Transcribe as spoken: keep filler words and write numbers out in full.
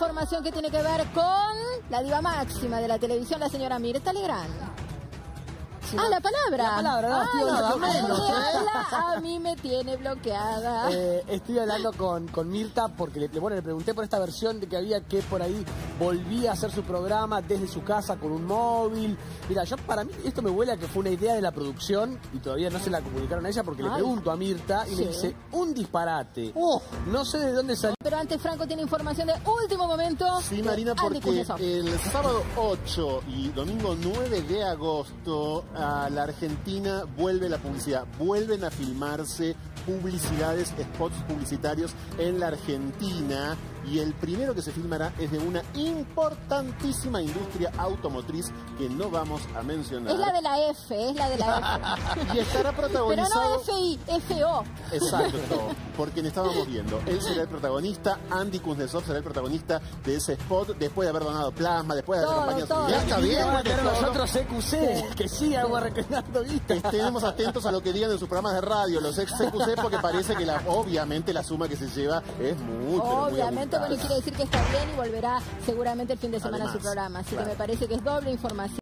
información que tiene que ver con la diva máxima de la televisión, la señora Mirta Legrand. Sí, ah, la palabra. La palabra, no, ah, tío, no, nada menos, me ¿eh? habla, a mí me tiene bloqueada. Eh, estoy hablando con, con Mirta porque le, bueno, le pregunté por esta versión de que había que por ahí volvía a hacer su programa desde su casa con un móvil. Mira, yo para mí esto me huele a que fue una idea de la producción y todavía no se la comunicaron a ella porque Ay. le pregunto a Mirta y sí. me dice un disparate. Uh, no sé de dónde salió. Pero antes Franco tiene información de último momento. Sí, Marina, porque el sábado ocho y domingo nueve de agosto a la Argentina vuelve la publicidad, vuelven a filmarse publicidades, spots publicitarios en la Argentina, y el primero que se filmará es de una importantísima industria automotriz que no vamos a mencionar. Es la de la F, es la de la F. Y estará protagonizado... Pero no F I, F O. Exacto, porque le estábamos viendo. Él será el protagonista, Andy Kuznetsov será el protagonista de ese spot, después de haber donado plasma, después de hacer campañas todo. Ya está bien, vamos a tener nosotros C Q C, que sí, agua recreando vistas. Estemos atentos a lo que digan en sus programas de radio, los ex C Q C, porque parece que la, obviamente la suma que se lleva es muy, pero Obviamente, muy bueno, quiere decir que está bien y volverá seguramente el fin de semana Además, a su programa. Así claro. que me parece que es doble información.